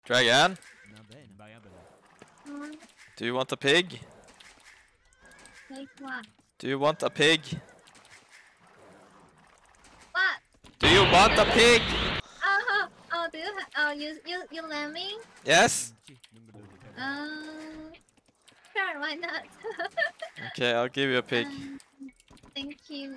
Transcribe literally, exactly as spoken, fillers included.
Dragon? Hmm. Do you want a pig? Like what? Do you want a pig? What? Do you want a pig? Oh, oh, do you ha oh, you, you, you lemming? Yes? Um, sure, why not? Okay, I'll give you a pig. Um,